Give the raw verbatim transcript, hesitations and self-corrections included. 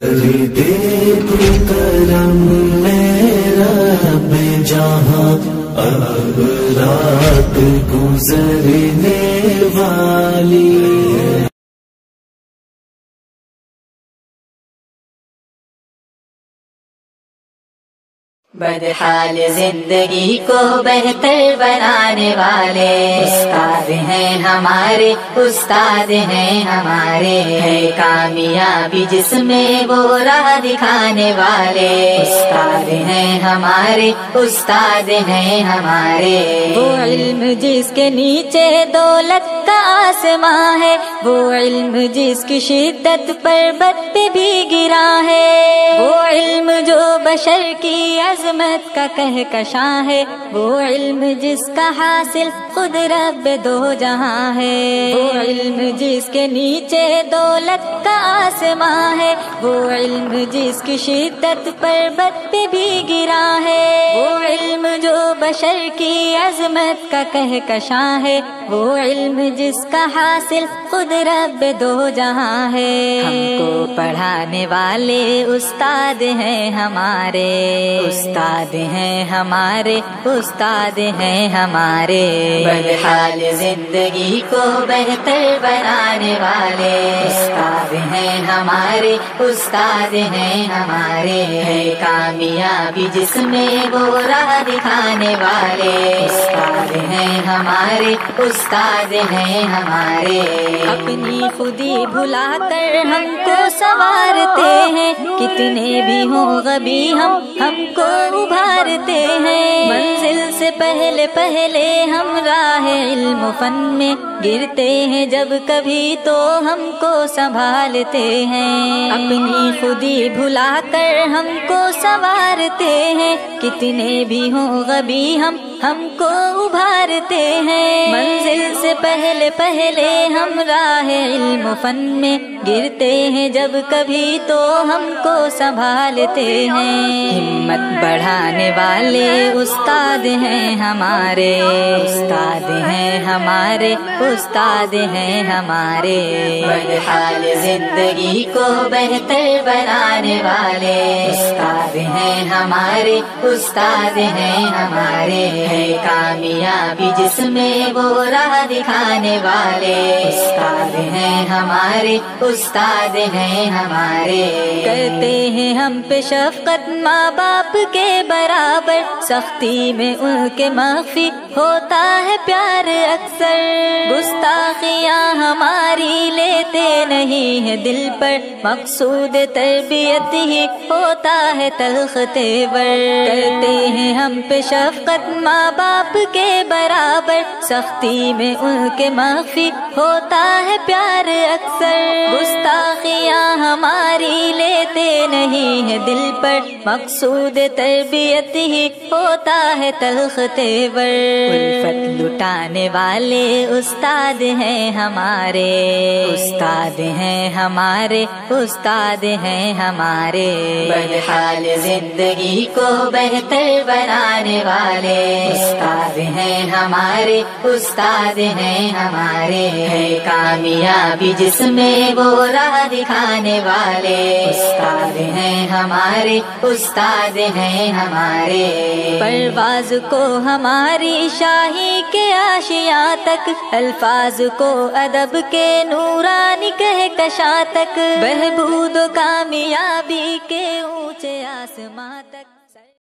دیکھ کرم میرا رب جہاں اب رات گزرنے والی بدحال زندگی کو بہتر بنانے والے استاد ہیں ہمارے، استاد ہیں ہمارے، ہے کامیابی جس میں وہ راہ دکھانے والے استاد ہیں ہمارے، استاد ہیں ہمارے۔ وہ علم جس کے نیچے دولت کا آسماں ہے، وہ علم جس کی شدت پربت پہ بھی گرا ہے، وہ علم جو بشر کی عظمت کا کہکشاں ہے، وہ علم جس کا حاصل خود رب دو جہاں ہے، وہ علم جس کے نیچے دولت کا آسماں ہے، وہ علم جس کی شدت پربت پہ بھی گرا ہے، وہ علم جو بشر کی عظمت کا کہکشاں ہے، وہ علم جس کا حاصل خود رب دو جہاں ہے۔ ہم کو پڑھانے والے استاد ہیں ہمارے، استاد ہیں ہمارے، استاد ہیں ہمارے۔ بدحال زندگی کو بہتر بنانے والے استاد ہیں ہمارے، استاد ہیں ہمارے، ہے کامیابی جس میں وہ راہ دکھانے والے استاد ہیں ہمارے، استاد ہیں ہمارے۔ اپنی خودی بھلا کر ہم کو سنوارتے ہیں، کتنے بھی ہوں غبی ہم ہم کو ابھارتے ہیں، منزل سے پہلے پہلے ہم راہ علم و فن میں گرتے ہیں، جب کبھی تو ہم کو سنبھالتے ہیں۔ اپنی خودی بھلا کر ہم کو سنوارتے ہیں، کتنے بھی ہوں غبی ہم ہم کو ابھارتے ہیں، منزل سے پہلے پہلے ہم راہ علم و فن میں گرتے ہیں، جب کبھی تو ہم کو سنبھالتے ہیں۔ ہمت بڑھانے والے استاد ہیں ہمارے، استاد ہیں ہمارے، استاد ہیں ہمارے۔ بدحال زندگی کو بہتر بنانے والے استاد ہیں ہمارے، استاد ہیں ہمارے، ہے کامیابی جس میں وہ راہ دکھانے والے استاد ہیں ہمارے، استاد ہیں ہمارے۔ کرتے ہیں ہم پہ شفقت ماں باپ کے برابر، سختی میں ان کے مخفی ہوتا ہے پیار اکثر، گستاخیاں ہماری لیتے نہیں ہے دل پر، مقصود تربیت ہی ہوتا ہے تلخ تیور۔ کرتے ہیں ہم پہ شفقت ماں باپ کے برابر، سختی میں ان کے مخفی ہوتا ہے پیار اکثر، گستاخیاں ہماری لیتے نہیں ہے دل پر، مقصود تربیت ہی ہوتا ہے تلخ تیور۔ الفت لٹانے والے استاد ہیں ہمارے، استاد ہیں ہمارے، استاد ہیں ہمارے۔ بدحال زندگی کو بہتر بنانے والے استاد ہیں ہمارے، استاد ہیں ہمارے، ہے کامیابی جس میں وہ راہ دکھانے والے استاد ہیں ہمارے، استاد ہیں ہمارے۔ پرواز کو ہماری شاہی کے آشیاں تک، الفاظ کو ادب کے نورانی کہکشاں تک، بہبود و کامیابی کے اونچے آسماں تک۔